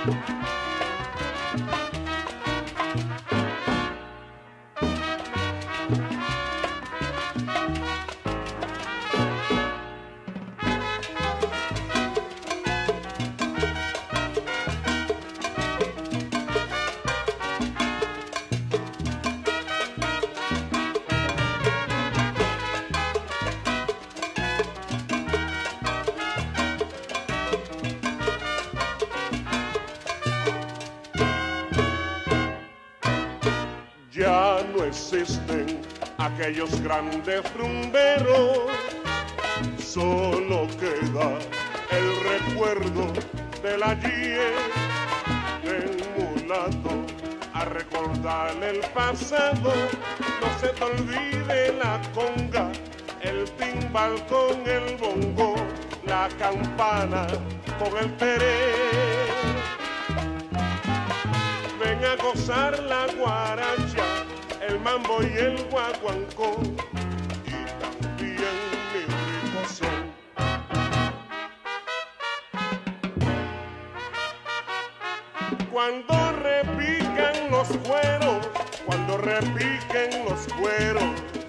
Ya no existen aquellos grandes rumberos, solo queda el recuerdo del ayer, del mulato a recordar el pasado. No se te olvide la conga, el timbal con el bongo, la campana con el teré. Ven a gozar la guaracha, el mambo y el guaguancó, y también mi rico son. Cuando repican los cueros, cuando repiquen los cueros,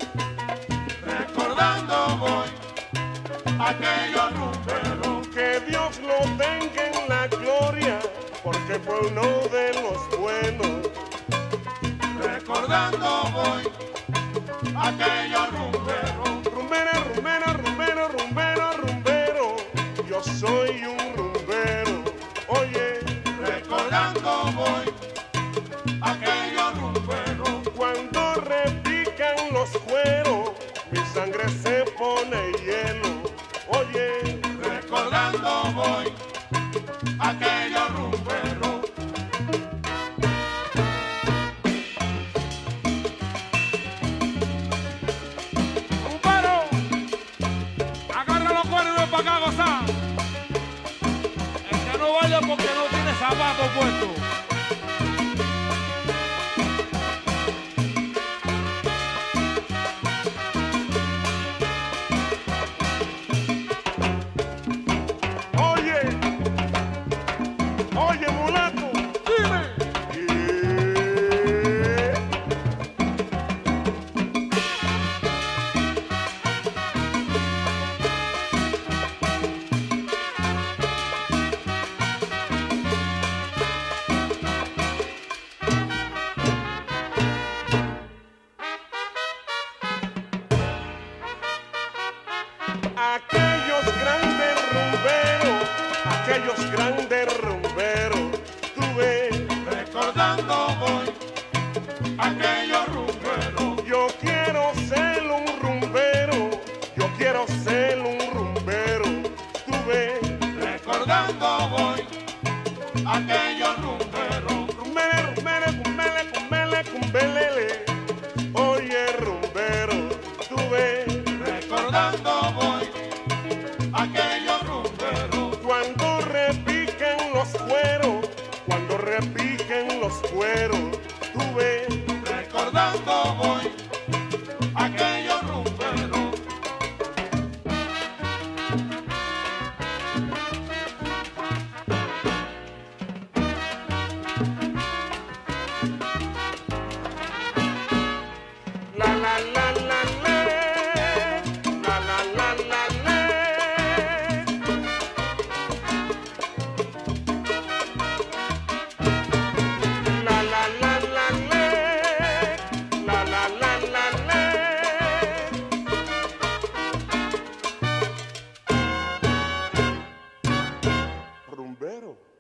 recordando voy aquellos rumberos. Que Dios lo tenga en la gloria, porque fue uno de los buenos. Recordando voy aquellos rumberos. Rumbero, rumbero, rumbero, rumbero, rumbero, yo soy un rumbero. Oye, recordando voy aquellos rumberos. cuando repican los cueros, mi sangre se pone hielo. Oye, recordando voy aquellos rumberos. Rumbero, agarra los cuernos para acá gozar. El que no vaya porque no tiene zapatos puestos. oye, mulato, Dime. aquellos grandes rumberos, aquellos grandes rumberos, tuve. Recordando voy aquellos rumberos. Yo quiero ser un rumbero, yo quiero ser un rumbero, tuve. Recordando voy aquellos rumberos. Rumbere, rumbere, cumbele, cumbele, cumbelele, oye rumbero, tuve. Recordando voy aquellos rumberos. Cuando repiquen los cueros, cuando repiquen los cueros, tuve. Recordando voy aquellos rumberos. La la la la la, la la la la la. La la la la la, la la la la la. Rumbero.